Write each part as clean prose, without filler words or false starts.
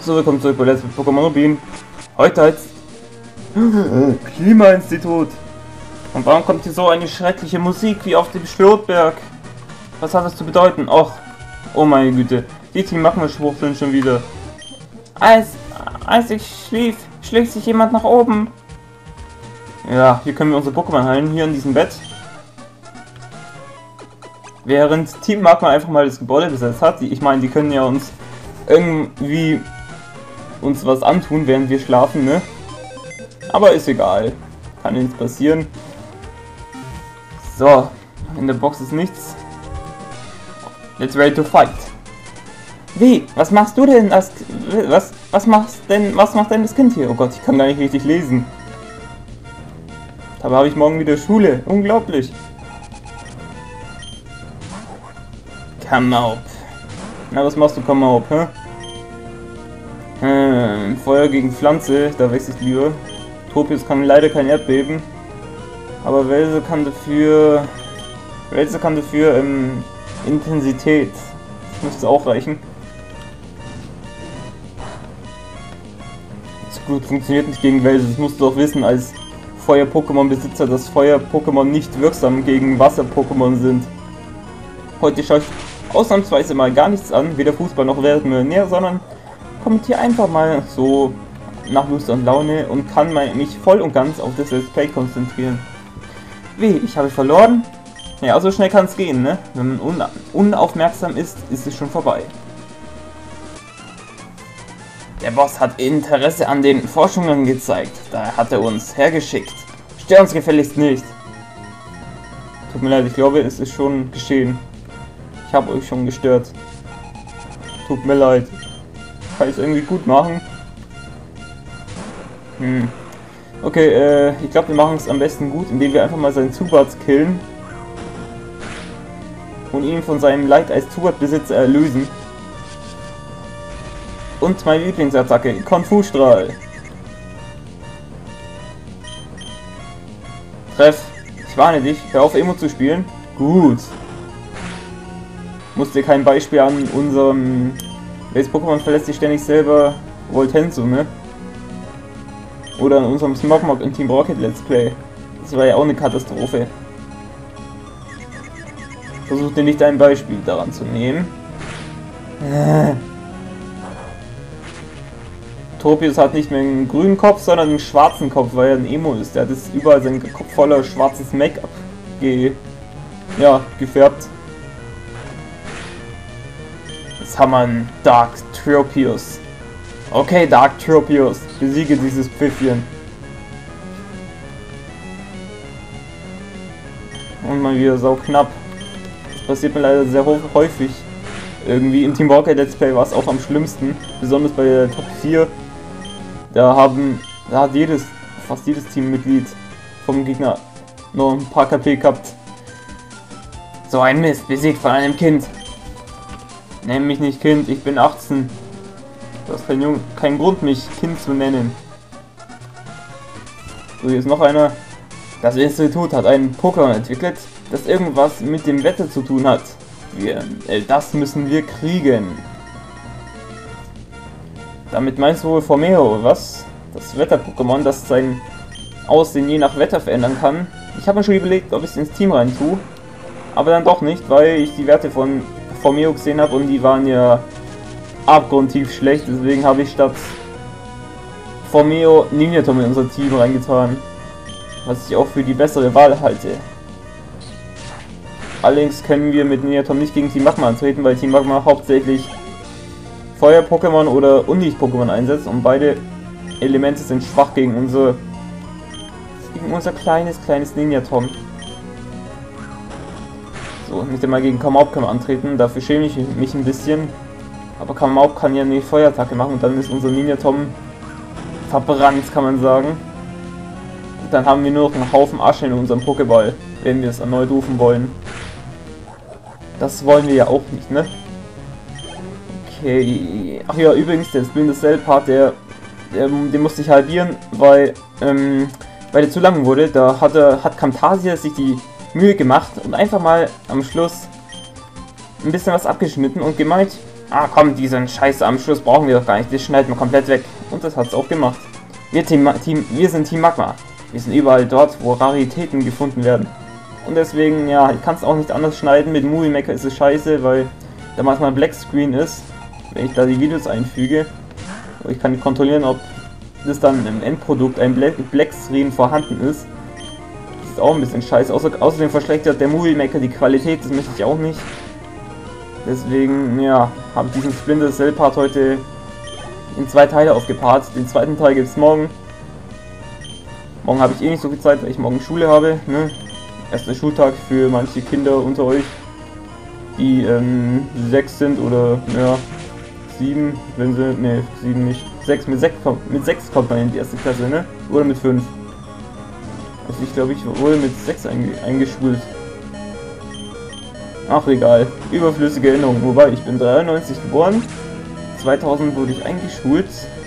So, willkommen zurück bei Let's Play Pokémon Rubin. Heute als Klimainstitut. Und warum kommt hier so eine schreckliche Musik wie auf dem Schlotberg? Was hat das zu bedeuten? Och, oh meine Güte. Die Team machen wir schwuchteln schon wieder. Als ich schlief, schlägt sich jemand nach oben. Ja, hier können wir unsere Pokémon heilen, hier in diesem Bett. Während Team Magma einfach mal das Gebäude besetzt hat. Ich meine, die können ja uns irgendwie was antun, während wir schlafen, ne? Aber ist egal. Kann nichts passieren. So, in der Box ist nichts. Let's ready to fight. Wie? Was machst du denn als... Was macht denn das Kind hier? Oh Gott, ich kann gar nicht richtig lesen. Dabei habe ich morgen wieder Schule. Unglaublich. Kamaup. Na, was machst du, Kamaup, hä? Feuer gegen Pflanze, da wechsle ich lieber. Tropius kann leider kein Erdbeben. Aber Welse kann dafür Intensität. Das müsste auch reichen. Das gut funktioniert nicht gegen Welse. Das musst du auch wissen als Feuer-Pokémon-Besitzer, dass Feuer-Pokémon nicht wirksam gegen Wasser-Pokémon sind. Heute schaue ich ausnahmsweise mal gar nichts an, weder Fußball noch Weltmillionär, sondern kommentiere einfach mal so nach Lust und Laune und kann mich voll und ganz auf das Let's Play konzentrieren. Wie, ich habe verloren? Ja, so schnell kann es gehen, ne? Wenn man unaufmerksam ist, ist es schon vorbei. Der Boss hat Interesse an den Forschungen gezeigt, daher hat er uns hergeschickt. Stör uns gefälligst nicht. Tut mir leid, ich glaube, es ist schon geschehen. Ich habe euch schon gestört. Tut mir leid. Kann ich es irgendwie gut machen? Okay, ich glaube, wir machen es am besten gut, indem wir einfach mal seinen Zubat killen. Und ihn von seinem Leid als Zubat-Besitzer erlösen. Und meine Lieblingsattacke, Konfu-Strahl. Treff, ich warne dich, hör auf Emo zu spielen. Gut. Musst dir kein Beispiel an unserem... Welches Pokémon verlässt sich ständig selber? Voltenso, ne? Oder an unserem Smogmog in Team Rocket Let's Play. Das war ja auch eine Katastrophe. Versuch dir nicht ein Beispiel daran zu nehmen. Tropius hat nicht mehr einen grünen Kopf, sondern einen schwarzen Kopf, weil er ein Emo ist. Der hat jetzt überall seinen Kopf voller schwarzes Make-up gefärbt. Jetzt haben wir einen Dark Tropius. Okay, Dark Tropius, besiege dieses Pfiffchen. Und mal wieder sau knapp. Das passiert mir leider sehr häufig. Irgendwie im Team Rocket Let's Play war es auch am schlimmsten. Besonders bei der Top 4. Da hat fast jedes Teammitglied vom Gegner noch ein paar KP gehabt. So ein Mist, besiegt von einem Kind. Nenn mich nicht Kind, ich bin 18. Du hast keinen Grund, mich Kind zu nennen. So, hier ist noch einer. Das Institut hat ein Pokémon entwickelt, das irgendwas mit dem Wetter zu tun hat. Das müssen wir kriegen. Damit meinst du wohl Formeo, was? Das Wetter-Pokémon, das sein Aussehen je nach Wetter verändern kann. Ich habe mir schon überlegt, ob ich es ins Team rein tue. Aber dann doch nicht, weil ich die Werte von Formeo gesehen habe und die waren ja abgrundtief schlecht. Deswegen habe ich statt Formeo Ninjatom in unser Team reingetan. Was ich auch für die bessere Wahl halte. Allerdings können wir mit Ninjatom nicht gegen Team Magma antreten, weil Team Magma hauptsächlich Feuer-Pokémon oder Unlicht-Pokémon einsetzt und beide Elemente sind schwach gegen unser kleines Ninjatom. So, nicht einmal gegen Kamaup können wir antreten, dafür schäme ich mich ein bisschen. Aber Kamaup kann ja eine Feuerattacke machen und dann ist unser Ninjatom verbrannt, kann man sagen. Und dann haben wir nur noch einen Haufen Asche in unserem Pokéball, wenn wir es erneut rufen wollen. Das wollen wir ja auch nicht, ne? Okay. Ach ja, übrigens, der Splinter Cell Part, den musste ich halbieren, weil der zu lang wurde. Da hat Camtasia sich die Mühe gemacht und einfach mal am Schluss ein bisschen was abgeschnitten und gemeint, Ah komm, diesen Scheiße am Schluss brauchen wir doch gar nicht, das schneiden wir komplett weg. Und das hat es auch gemacht. Wir sind Team Magma. Wir sind überall dort, wo Raritäten gefunden werden. Und deswegen, ja, ich kann es auch nicht anders schneiden. Mit Movie Maker ist es scheiße, weil da manchmal ein Black Screen ist, wenn ich da die Videos einfüge. Und ich kann nicht kontrollieren, ob das dann im Endprodukt ein Black Screen vorhanden ist. Das ist auch ein bisschen scheiße. Außerdem verschlechtert der Movie Maker die Qualität, das möchte ich auch nicht. Deswegen, ja, habe ich diesen Splinter Cell Part heute in 2 Teile aufgepaart. Den zweiten Teil gibt es morgen. Morgen habe ich eh nicht so viel Zeit, weil ich morgen Schule habe. Ne? Erster Schultag für manche Kinder unter euch, die 6 sind oder ja, 7, wenn sie, ne, 7 nicht, 6, mit 6 kommt man in die erste Klasse, ne? Oder mit 5. Also ich glaube, ich wurde mit 6 eingeschult. Ach egal, überflüssige Erinnerung, wobei ich bin 93 geboren, 2000 wurde ich eingeschult.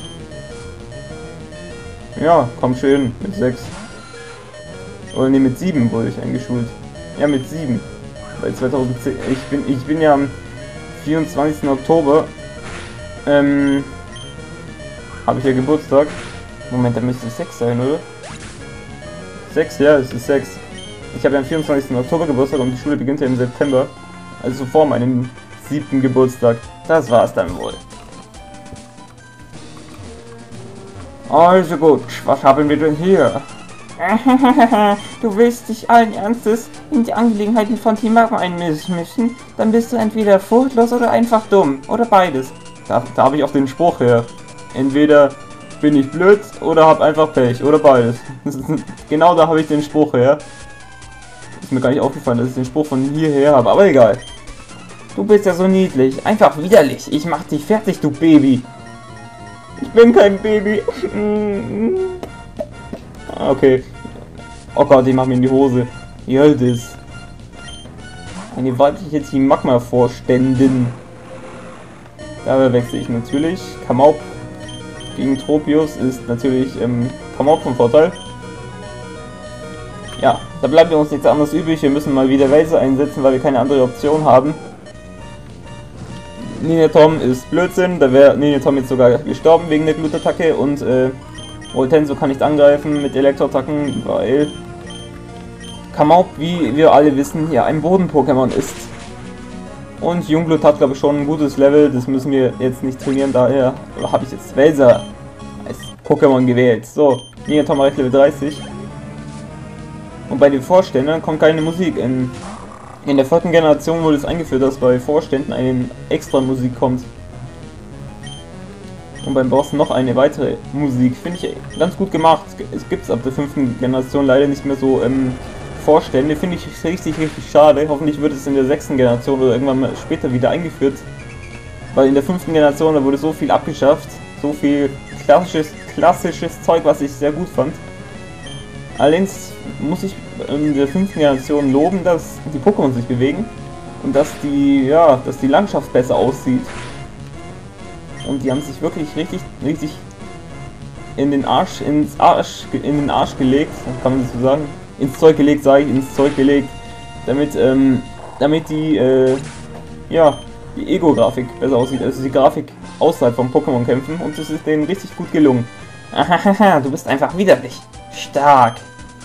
Ja, komm schön, mit 6. Oder ne, mit 7 wurde ich eingeschult. Ja, mit 7. Weil 2010, ich bin ja am 24. Oktober, habe ich ja Geburtstag. Moment, da müsste es 6 sein, oder? 6, ja, es ist 6. Ich habe ja am 24. Oktober Geburtstag und die Schule beginnt ja im September. Also vor meinem 7. Geburtstag. Das war's dann wohl. Also gut, was haben wir denn hier? Du willst dich allen Ernstes in die Angelegenheiten von Team Magma einmischen? Dann bist du entweder furchtlos oder einfach dumm. Oder beides. Da habe ich auch den Spruch her. Entweder bin ich blöd oder habe einfach Pech. Oder beides. Genau da habe ich den Spruch her. Ist mir gar nicht aufgefallen, dass ich den Spruch von hierher habe. Aber egal. Du bist ja so niedlich. Einfach widerlich. Ich mach dich fertig, du Baby. Ich bin kein Baby. Okay. Oh Gott, ich mach mir in die Hose. Jöldis. Eine weibliche Team Magma Vorständin. Dabei wechsle ich natürlich. Kamaup gegen Tropius ist natürlich Kamaup vom Vorteil. Ja, da bleibt uns nichts anderes übrig. Wir müssen mal wieder Wälzer einsetzen, weil wir keine andere Option haben. Ninjatom ist Blödsinn. Da wäre Ninjatom jetzt sogar gestorben wegen der Glutattacke. Und Voltenso kann nicht angreifen mit Elektroattacken, weil Kamaup, wie wir alle wissen, ja ein Boden-Pokémon ist. Und Jungblut hat, glaube ich, schon ein gutes Level, das müssen wir jetzt nicht trainieren, daher habe ich jetzt Welser als Pokémon gewählt. So, Ninjatom erreicht Level 30. Und bei den Vorständern kommt keine Musik. In der 4. Generation wurde es eingeführt, dass bei Vorständen eine extra Musik kommt. Und beim Boss noch eine weitere Musik. Finde ich ganz gut gemacht. Es gibt es ab der 5. Generation leider nicht mehr so Vorstände. Finde ich richtig schade. Hoffentlich wird es in der 6. Generation oder irgendwann mal später wieder eingeführt. Weil in der 5. Generation, da wurde so viel abgeschafft. So viel klassisches Zeug, was ich sehr gut fand. Allerdings muss ich in der 5. Generation loben, dass die Pokémon sich bewegen. Und dass die Landschaft besser aussieht. Und die haben sich wirklich richtig in den Arsch gelegt, kann man so sagen. Ins Zeug gelegt, sage ich, ins Zeug gelegt, damit die Ego-Grafik besser aussieht, also die Grafik außerhalb vom Pokémon-Kämpfen, und das ist denen richtig gut gelungen. Ahaha, du bist einfach widerlich. Stark.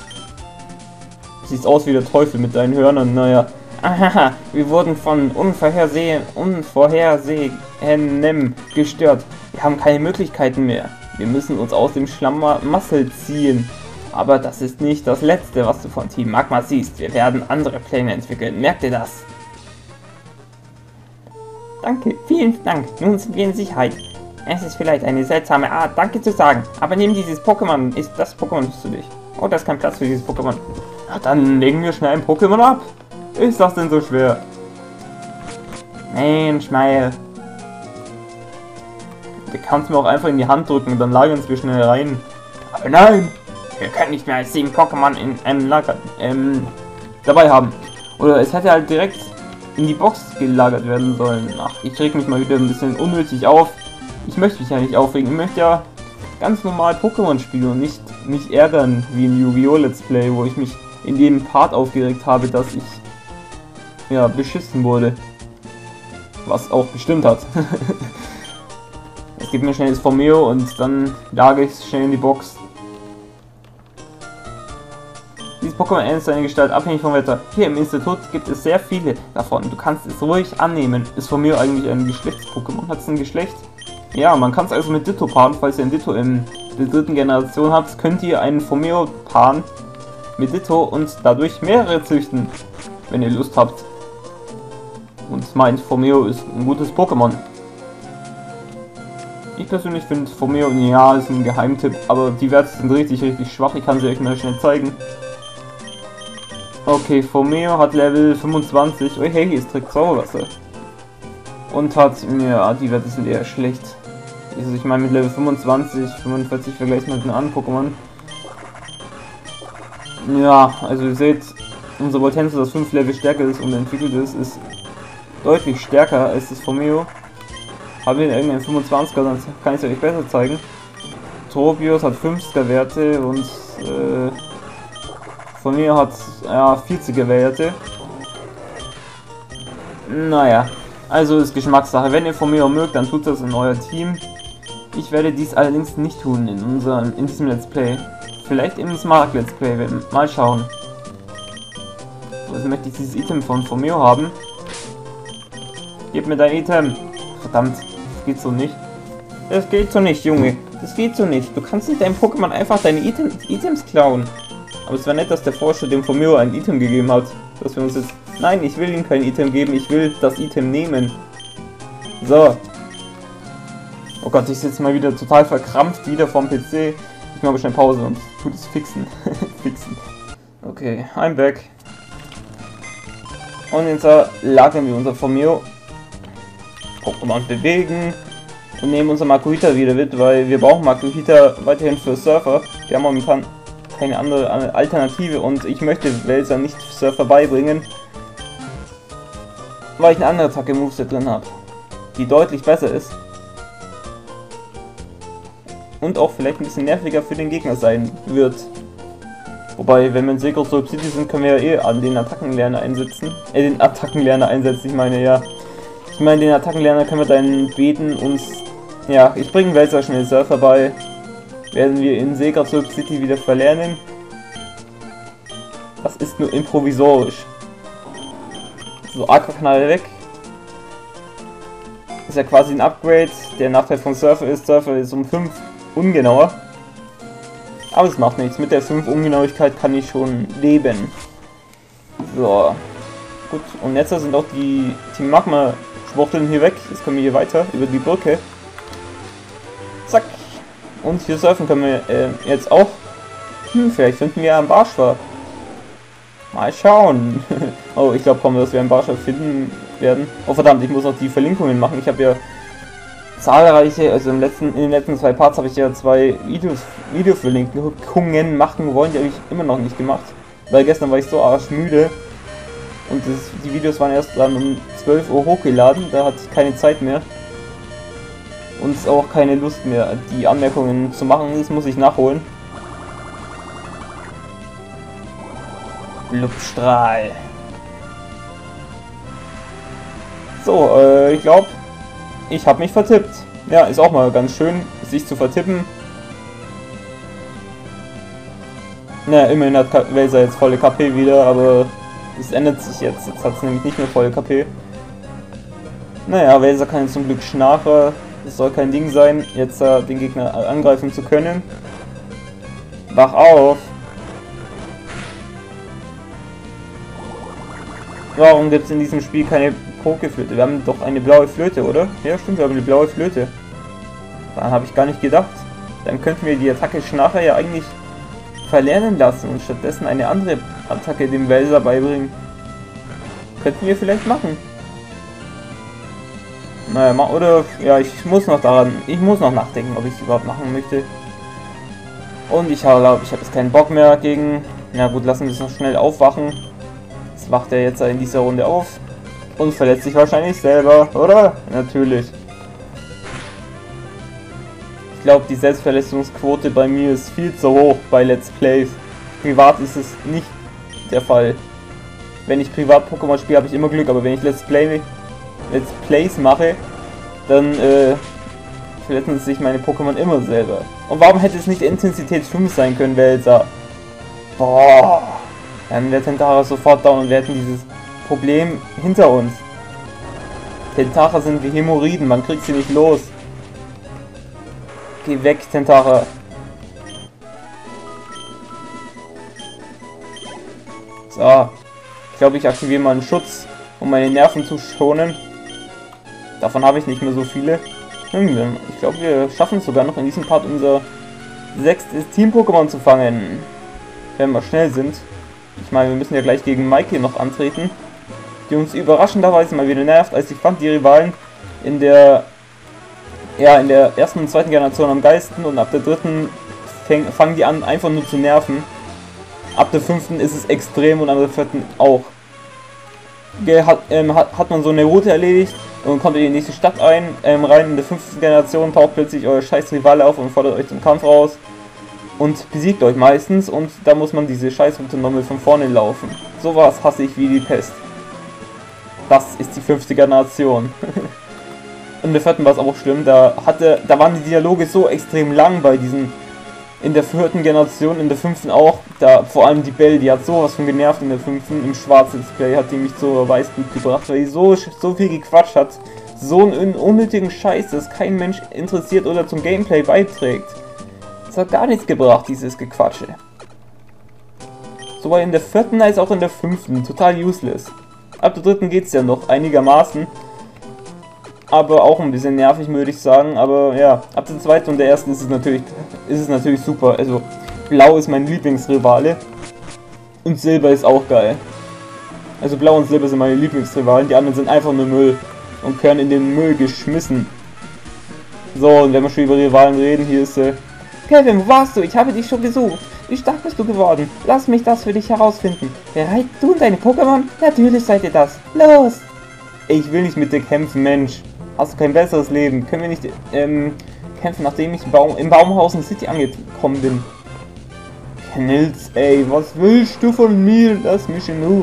Du siehst aus wie der Teufel mit deinen Hörnern, naja. Ahaha, wir wurden von Unvorhersehenem gestört. Wir haben keine Möglichkeiten mehr. Wir müssen uns aus dem Schlamassel ziehen. Aber das ist nicht das Letzte, was du von Team Magma siehst. Wir werden andere Pläne entwickeln. Merkt ihr das? Danke, vielen Dank. Nun sind wir in Sicherheit. Es ist vielleicht eine seltsame Art, Danke zu sagen. Aber nimm dieses Pokémon. Ist das Pokémon für dich? Oh, da ist kein Platz für dieses Pokémon. Ja, dann legen wir schnell ein Pokémon ab. Ist das denn so schwer? Mensch, Schmeil. Du kannst mir auch einfach in die Hand drücken und dann lagern wir schnell rein. Aber nein! Wir können nicht mehr als 7 Pokémon in einem Lager dabei haben. Oder es hätte halt direkt in die Box gelagert werden sollen. Ach, ich reg mich mal wieder ein bisschen unnötig auf. Ich möchte mich ja nicht aufregen. Ich möchte ja ganz normal Pokémon spielen und nicht mich ärgern wie in Yu-Gi-Oh! Let's Play, wo ich mich in dem Part aufgeregt habe, dass ich beschissen wurde. Was auch gestimmt hat. Es gibt mir schnell das Formeo und dann lage ich es schnell in die Box. Dieses Pokémon ändert seine Gestalt abhängig vom Wetter. Hier im Institut gibt es sehr viele davon. Du kannst es ruhig annehmen. Ist Formeo eigentlich ein Geschlechts-Pokémon? Hat es ein Geschlecht? Ja, man kann es also mit Ditto paaren. Falls ihr ein Ditto in der dritten Generation habt, könnt ihr einen Formeo paaren mit Ditto und dadurch mehrere züchten, wenn ihr Lust habt. Und meint, Formeo ist ein gutes Pokémon. Ich persönlich finde Formeo, ja, ist ein Geheimtipp, aber die Werte sind richtig schwach. Ich kann sie euch mal schnell zeigen. Okay, Formeo hat Level 25. Oh hey, ist trägt Zauberwasser. Und hat, ja, die Werte sind eher schlecht. Also ich meine mit Level 25, 45 vergleicht mit den anderen Pokémon. Ja, also ihr seht, unser Voltenzo, das 5 Level stärker ist und entwickelt ist deutlich stärker als das Formeo. Haben wir irgendeinen 25er, dann kann ich es euch besser zeigen. Tropius hat 50er Werte und Formeo hat ja 40er Werte. Naja, also ist Geschmackssache. Wenn ihr Formeo mögt, dann tut das in euer Team. Ich werde dies allerdings nicht tun in diesem Let's Play. Vielleicht im Smart Let's Play, mal schauen. Also möchte ich dieses Item von Formeo haben. Gib mir dein Item. Verdammt, das geht so nicht. Das geht so nicht, Junge. Das geht so nicht. Du kannst nicht deinem Pokémon einfach deine Items klauen. Aber es war nett, dass der Forscher dem Formeo ein Item gegeben hat. Dass wir uns jetzt... Nein, ich will ihm kein Item geben. Ich will das Item nehmen. So. Oh Gott, ich sitze mal wieder total verkrampft wieder vom PC. Ich mache schnell Pause und tut es fixen. Fixen. Okay, I'm back. Und jetzt lagern wir unser Formeo. Pokémon bewegen. Und nehmen unser Makuhita wieder mit, weil wir brauchen Makuhita weiterhin für Surfer. Wir haben momentan keine andere Alternative und ich möchte Welser nicht Surfer beibringen, weil ich eine andere Attacke Moveset drin habe, die deutlich besser ist. Und auch vielleicht ein bisschen nerviger für den Gegner sein wird. Wobei, wenn wir in Secret Soul City sind, können wir ja eh an den Attackenlerner einsetzen. Den Attackenlerner einsetzen, ich meine ja. Ich meine, den Attackenlerner können wir dann beten uns... Ja, ich bringe Welser schnell Surfer bei. Werden wir in Secret Soul City wieder verlernen. Das ist nur improvisorisch. So, Aquaknall weg. Ist ja quasi ein Upgrade. Der Nachteil von Surfer ist um 5 ungenauer. Aber es macht nichts. Mit der 5 Ungenauigkeit kann ich schon leben. So. Gut, und jetzt sind auch die Team Magma Schwuchteln hier weg. Jetzt kommen wir hier weiter über die Brücke. Zack. Und hier surfen können wir jetzt auch. Vielleicht finden wir einen Barschwar. Mal schauen. Oh, ich glaube kaum, dass wir einen Barschwar finden werden. Oh verdammt, ich muss noch die Verlinkungen machen. Ich habe ja zahlreiche, also in den letzten 2 Parts habe ich ja 2 Videoverlinkungen machen wollen. Die habe ich immer noch nicht gemacht. Weil gestern war ich so arschmüde. Und die Videos waren erst dann um 12 Uhr hochgeladen. Da hatte ich keine Zeit mehr. Und auch keine Lust mehr, die Anmerkungen zu machen. Das muss ich nachholen. Blubstrahl. So, ich glaube, ich habe mich vertippt. Ja, ist auch mal ganz schön, sich zu vertippen. Na, immerhin hat Welser jetzt volle KP wieder, aber das ändert sich jetzt. Jetzt hat es nämlich nicht mehr volle KP. Naja, Welser kann jetzt zum Glück Schnarcher. Es soll kein Ding sein, jetzt den Gegner angreifen zu können. Wach auf! Warum gibt es in diesem Spiel keine Pokeflöte? Wir haben doch eine blaue Flöte, oder? Ja, stimmt, wir haben eine blaue Flöte. Daran habe ich gar nicht gedacht. Dann könnten wir die Attacke Schnarcher ja eigentlich verlernen lassen und stattdessen eine andere Attacke dem Welser beibringen. Könnten wir vielleicht machen. Naja, oder, ja, ich muss noch nachdenken, ob ich es überhaupt machen möchte. Und ich glaube, ich habe jetzt keinen Bock mehr gegen, na gut, lassen wir es noch schnell aufwachen. Jetzt wacht er jetzt in dieser Runde auf und verletzt sich wahrscheinlich selber, oder? Natürlich. Ich glaube, die Selbstverletzungsquote bei mir ist viel zu hoch bei Let's Plays. Privat ist es nicht der Fall. Wenn ich privat Pokémon spiele, habe ich immer Glück, aber wenn ich Let's Play Let's Plays mache, dann verletzen sich meine Pokémon immer selber. Und warum hätte es nicht Intensität 5 sein können, Wälzer? Boah! Dann wäre Tentara sofort down und wir hätten dieses Problem hinter uns. Tentara sind wie Hämorrhoiden, man kriegt sie nicht los. Geh weg, Tentara. So. Ich glaube, ich aktiviere mal einen Schutz, um meine Nerven zu schonen. Davon habe ich nicht mehr so viele. Ich glaube, wir schaffen es sogar noch in diesem Part unser 6. Team-Pokémon zu fangen. Wenn wir schnell sind. Ich meine, wir müssen ja gleich gegen Maike noch antreten. Die uns überraschenderweise mal wieder nervt. Also ich fand die Rivalen in der ersten und zweiten Generation am geilsten. Und ab der dritten fangen die an, einfach nur zu nerven. Ab der 5. ist es extrem und ab der 4. auch. Hat man so eine Route erledigt und kommt in die nächste Stadt rein. In der 5. Generation taucht plötzlich euer scheiß Rivale auf und fordert euch zum Kampf raus. Und besiegt euch meistens und da muss man diese Scheißroute nochmal von vorne laufen. Sowas hasse ich wie die Pest. Das ist die 5. Generation. In der 4. war es auch schlimm, da waren die Dialoge so extrem lang bei diesen. In der 4. Generation, in der 5. auch, da vor allem die Belle, die hat sowas von genervt in der 5. Im Schwarz-Display hat die mich zur Weißblut gebracht, weil die so viel gequatscht hat. So einen unnötigen Scheiß, dass kein Mensch interessiert oder zum Gameplay beiträgt. Das hat gar nichts gebracht, dieses Gequatsche. Sowohl in der 4. als auch in der 5. Total useless. Ab der 3. geht es ja noch einigermaßen. Aber auch ein bisschen nervig, würde ich sagen. Aber ja, ab der 2. und der 1. ist es natürlich super. Also, Blau ist mein Lieblingsrivale. Und Silber ist auch geil. Also Blau und Silber sind meine Lieblingsrivalen. Die anderen sind einfach nur Müll. Und gehören in den Müll geschmissen. So, und wenn wir schon über Rivalen reden, hier ist Kevin, wo warst du? Ich habe dich schon gesucht. Wie stark bist du geworden? Lass mich das für dich herausfinden. Bereit, du und deine Pokémon? Natürlich seid ihr das. Los! Ich will nicht mit dir kämpfen, Mensch. Hast du kein besseres Leben? Können wir nicht kämpfen, nachdem ich im Baumhausen City angekommen bin? Knilz, ey, was willst du von mir? Lass mich in Ruhe.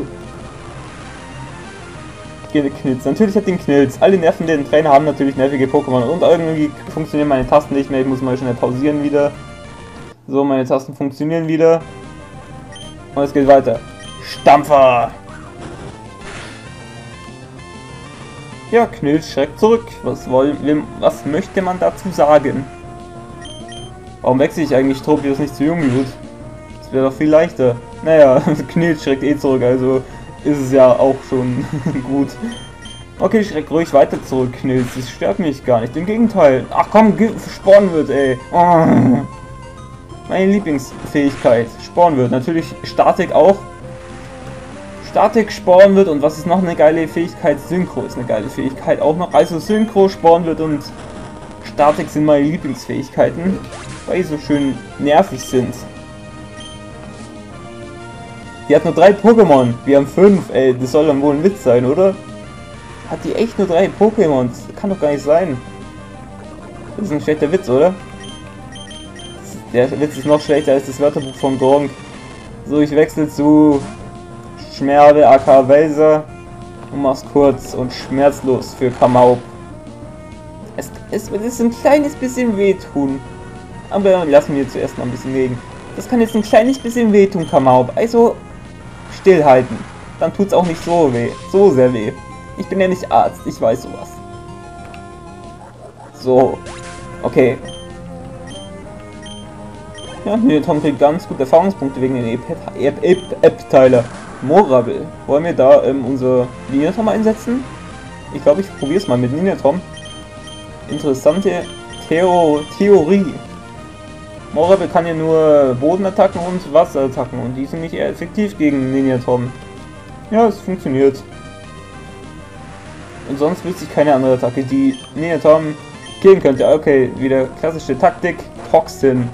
Knilz. Natürlich hat den Knilz. Alle nervenden Trainer haben natürlich nervige Pokémon. Und irgendwie funktionieren meine Tasten nicht mehr. Ich muss mal schnell pausieren wieder. So, meine Tasten funktionieren wieder. Und es geht weiter. Stampfer! Ja, Knilz schreckt zurück. Was möchte man dazu sagen? Warum wechsle ich eigentlich Tropius nicht zu Jungblut? Das wäre doch viel leichter. Naja, Knilz schreckt eh zurück, also ist es ja auch schon gut. Okay, schreck ruhig weiter zurück, Knilz. Das stört mich gar nicht. Im Gegenteil. Ach komm, Sporn wird, ey. Oh. Meine Lieblingsfähigkeit. Sporn wird. Natürlich Statik auch. Statik, Sporn wird und was ist noch eine geile Fähigkeit? Synchro ist eine geile Fähigkeit auch noch. Also Synchro, Sporn wird und Statik sind meine Lieblingsfähigkeiten, weil die so schön nervig sind. Die hat nur 3 Pokémon, wir haben 5, ey, das soll dann wohl ein Witz sein, oder? Hat die echt nur 3 Pokémon? Das kann doch gar nicht sein. Das ist ein schlechter Witz, oder? Der Witz ist noch schlechter als das Wörterbuch von Gronk. So, ich wechsle zu Schmerde aka Welser und mach's kurz und schmerzlos für Kamaup. Es wird jetzt ein kleines bisschen wehtun. Aber lassen wir zuerst mal ein bisschen reden. Das kann jetzt ein kleines bisschen wehtun, Kamaup. Also stillhalten. Dann tut's auch nicht so weh. So sehr weh. Ich bin ja nicht Arzt, ich weiß sowas. So. Okay. Ja, Tom kriegt ganz gute Erfahrungspunkte wegen den Ep-Teiler. Morabel. Wollen wir da unser Ninjatom einsetzen? Ich glaube, ich probiere es mal mit Ninjatom. Interessante Theorie. Morabel kann ja nur Bodenattacken und Wasserattacken und die sind nicht eher effektiv gegen Ninjatom. Ja, es funktioniert. Und sonst wüsste ich keine andere Attacke, die Ninjatom killen könnte. Okay, wieder klassische Taktik. Toxin.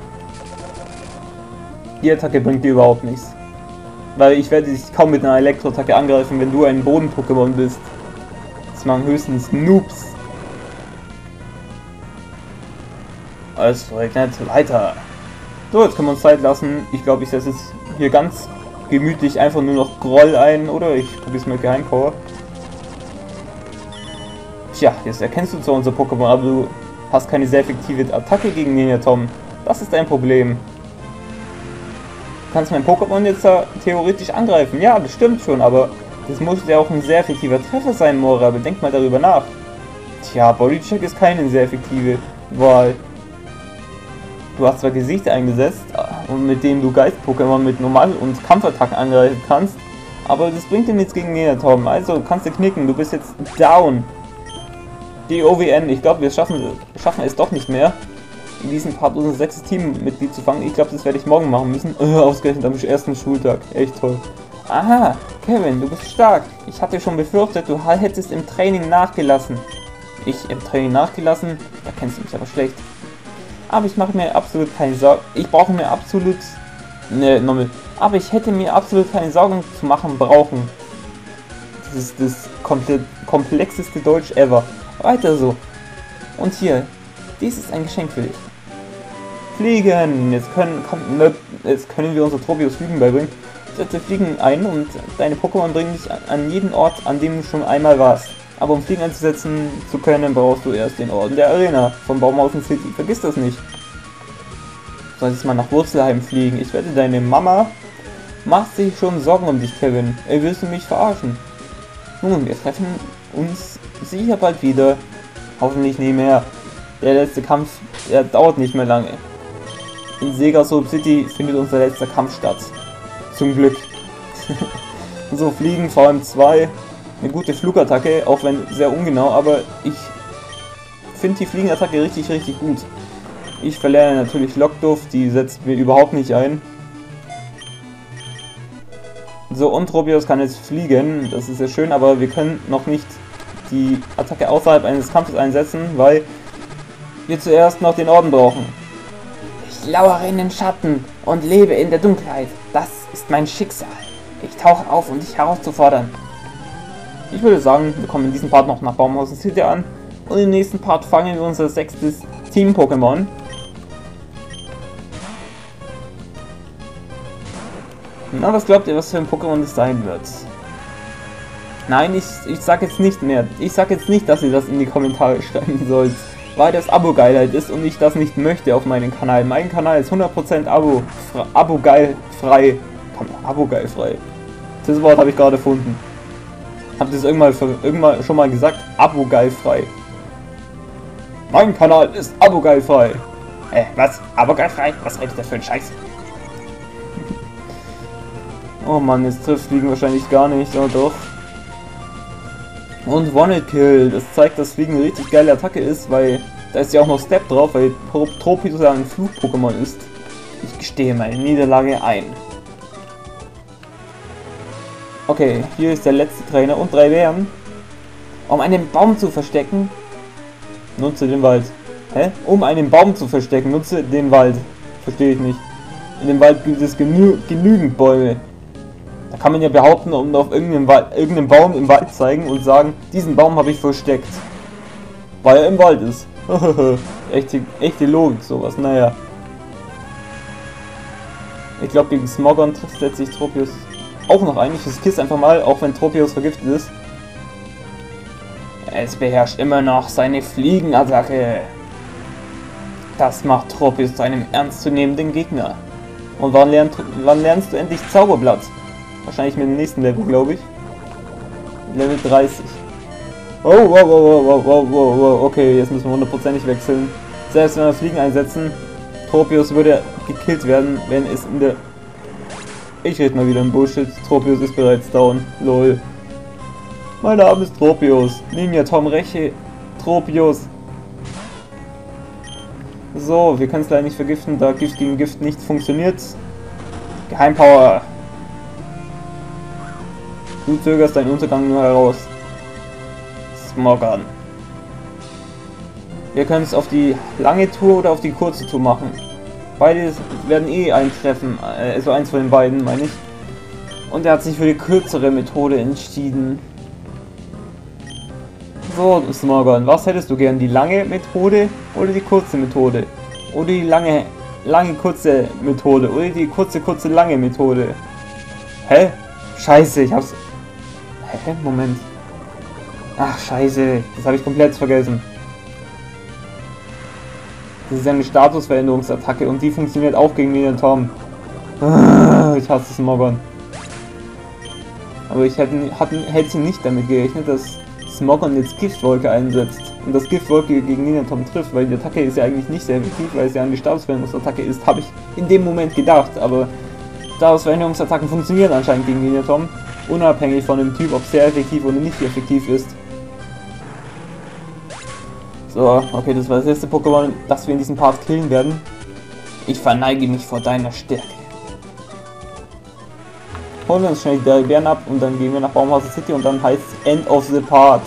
Die Attacke bringt dir überhaupt nichts. Weil ich werde dich kaum mit einer Elektroattacke angreifen, wenn du ein Boden-Pokémon bist. Das machen höchstens Noobs. Es regnet weiter. So, jetzt können wir uns Zeit lassen. Ich glaube, ich setze jetzt hier ganz gemütlich einfach nur noch Groll ein. Oder ich probiere es mit Geheimpower. Tja, jetzt erkennst du zwar unser Pokémon, aber du hast keine sehr effektive Attacke gegen Ninja Tom. Das ist dein Problem. Du kannst mein Pokémon jetzt theoretisch angreifen. Ja, das stimmt schon, aber das muss ja auch ein sehr effektiver Treffer sein, Mora. Aber denk mal darüber nach. Tja, Bodycheck ist keine sehr effektive Wahl. Du hast zwar Gesichter eingesetzt, und mit dem du Geist-Pokémon mit Normal- und Kampfattacken angreifen kannst, aber das bringt dir nichts gegen Ninja Tom. Also kannst du knicken, du bist jetzt down. Die OWN, ich glaube, wir schaffen es doch nicht mehr, in diesem Part unser 6. Teammitglied zu fangen. Ich glaube, das werde ich morgen machen müssen. Ausgerechnet am ersten Schultag. Echt toll. Aha, Kevin, du bist stark. Ich hatte schon befürchtet, du hättest im Training nachgelassen. Ich im Training nachgelassen? Da kennst du mich aber schlecht. Aber ich mache mir absolut keine Sorgen. Ich brauche mir absolut... Ne, nochmal. Aber ich hätte mir absolut keine Sorgen zu machen brauchen. Das ist das komplexeste Deutsch ever. Weiter so. Und hier. Dies ist ein Geschenk für dich. Fliegen! Jetzt können wir unser Tropius Fliegen beibringen. Setze Fliegen ein und deine Pokémon bringen dich an jeden Ort, an dem du schon einmal warst. Aber um Fliegen einzusetzen zu können, brauchst du erst den Orden der Arena von Baumhausen City. Vergiss das nicht. Du solltest mal nach Wurzelheim fliegen. Ich wette, deine Mama macht sich schon Sorgen um dich, Kevin. Willst du mich verarschen? Nun, wir treffen uns sicher bald wieder. Hoffentlich nie mehr. Der letzte Kampf, der dauert nicht mehr lange. In Segasob City findet unser letzter Kampf statt. Zum Glück. So, Fliegen, VM2. Eine gute Flugattacke, auch wenn sehr ungenau, aber ich finde die Fliegenattacke richtig, richtig gut. Ich verlerne natürlich Lockduft, die setzt mir überhaupt nicht ein. So, und Tropius kann jetzt fliegen, das ist sehr schön, aber wir können noch nicht die Attacke außerhalb eines Kampfes einsetzen, weil wir zuerst noch den Orden brauchen. Ich lauere in den Schatten und lebe in der Dunkelheit. Das ist mein Schicksal. Ich tauche auf, um dich herauszufordern. Ich würde sagen, wir kommen in diesem Part noch nach Baumhausen City an und im nächsten Part fangen wir unser 6. Team-Pokémon. Na, was glaubt ihr, was für ein Pokémon das sein wird? Nein, ich sag jetzt nicht mehr. Ich sag jetzt nicht, dass ihr das in die Kommentare schreiben sollt, weil das Abo-Geilheit ist und ich das nicht möchte auf meinem Kanal. Mein Kanal ist 100% Abo-geil-frei. Abo-geil-frei. Das Wort habe ich gerade erfunden. Habt ihr das irgendwann schon mal gesagt? Abo-geil-frei. Mein Kanal ist Abo-geil-frei. Was? Abo-geil-frei? Was redet der für ein Scheiß? Oh Mann, jetzt trifft Fliegen wahrscheinlich gar nicht, aber doch. Und One-Hit-Kill, das zeigt, dass Fliegen eine richtig geile Attacke ist, weil da ist ja auch noch Step drauf, weil Tropius ja ein Flug-Pokémon ist. Ich gestehe meine Niederlage ein. Okay, hier ist der letzte Trainer und 3 Bären. Um einen Baum zu verstecken, nutze den Wald. Hä? Um einen Baum zu verstecken, nutze den Wald. Verstehe ich nicht. In dem Wald gibt es genügend Bäume. Da kann man ja behaupten und auf irgendeinen Baum im Wald zeigen und sagen, diesen Baum habe ich versteckt. Weil er im Wald ist. echte Logik, sowas, naja. Ich glaube, gegen Smogon setzt sich Tropius auch noch ein. Ich riskiere es einfach mal, auch wenn Tropius vergiftet ist. Es beherrscht immer noch seine Fliegenattacke. Das macht Tropius zu einem ernstzunehmenden Gegner. Und wann lernst du endlich Zauberblatt? Wahrscheinlich mit dem nächsten Level, glaube ich. Level 30. Oh, okay, jetzt müssen wir hundertprozentig wechseln. Selbst wenn wir Fliegen einsetzen, Tropius würde gekillt werden, wenn es in der... Ich rede mal wieder im Bullshit. Tropius ist bereits down. Lol. Mein Name ist Tropius. Ninja Tom Reche. Tropius. So, wir können es leider nicht vergiften, da Gift gegen Gift nicht funktioniert. Geheimpower. Du zögerst deinen Untergang nur heraus. Smogon. Wir können es auf die lange Tour oder auf die kurze Tour machen. Beide werden eh eintreffen, also eins von den beiden, meine ich. Und er hat sich für die kürzere Methode entschieden. So, Smogon, was hättest du gern? Die lange Methode oder die kurze Methode? Oder die lange kurze Methode? Oder die kurze lange Methode? Hä? Scheiße, ich hab's... Hä? Moment. Ach, scheiße. Das habe ich komplett vergessen. Das ist ja eine Statusveränderungsattacke und die funktioniert auch gegen Ninetom. Ich hasse Smogon. Aber ich hätte nicht damit gerechnet, dass Smogon jetzt Giftwolke einsetzt. Und das Giftwolke gegen Ninetom trifft, weil die Attacke ist ja eigentlich nicht sehr effektiv, weil es ja eine Statusveränderungsattacke ist, habe ich in dem Moment gedacht. Aber Statusveränderungsattacken funktionieren anscheinend gegen Ninetom, unabhängig von dem Typ, ob sehr effektiv oder nicht effektiv ist. So, okay, das war das letzte Pokémon, das wir in diesem Part killen werden. Ich verneige mich vor deiner Stärke. Holen wir uns schnell die drei Bären ab und dann gehen wir nach Baumhausen City und dann heißt es End of the Part.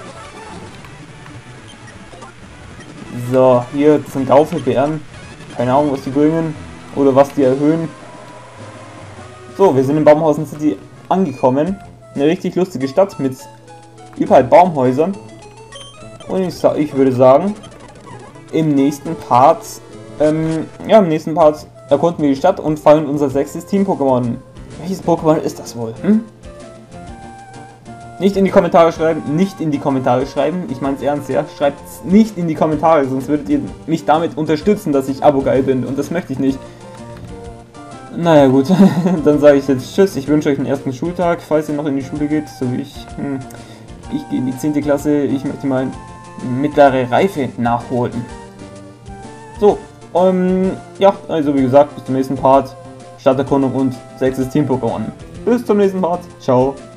So, hier sind Gaufelbeeren. Keine Ahnung, was die bringen oder was die erhöhen. So, wir sind in Baumhausen City angekommen. Eine richtig lustige Stadt mit überall Baumhäusern. Und ich würde sagen, im nächsten Part erkunden wir die Stadt und fallen unser 6. Team-Pokémon. Welches Pokémon ist das wohl? Nicht in die Kommentare schreiben, ich meine es ernst, ja. Schreibt es nicht in die Kommentare, sonst würdet ihr mich damit unterstützen, dass ich Abo-geil bin und das möchte ich nicht. Naja gut, dann sage ich jetzt Tschüss, ich wünsche euch einen ersten Schultag, falls ihr noch in die Schule geht, so wie ich. Ich gehe in die 10. Klasse, ich möchte mal mittlere Reife nachholen. So, ja, also wie gesagt, bis zum nächsten Part, Stadterkundung und 6. Team-Pokémon. Bis zum nächsten Part, ciao.